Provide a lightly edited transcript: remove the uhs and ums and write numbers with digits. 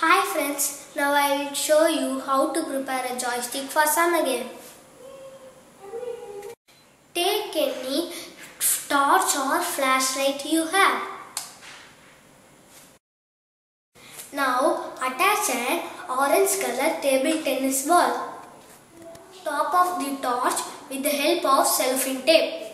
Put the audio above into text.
Hi friends, now I will show you how to prepare a joystick for SemmaGame. Take any torch or flashlight you have. Now attach an orange color table tennis ball. Top of the torch with the help of cellophane tape.